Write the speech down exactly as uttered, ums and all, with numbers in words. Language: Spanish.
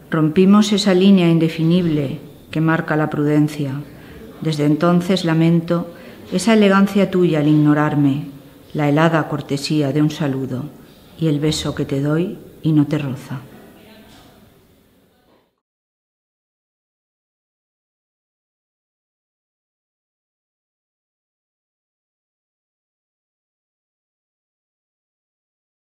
Rompimos esa línea indefinible que marca la prudencia. Desde entonces lamento esa elegancia tuya al ignorarme, la helada cortesía de un saludo y el beso que te doy y no te roza.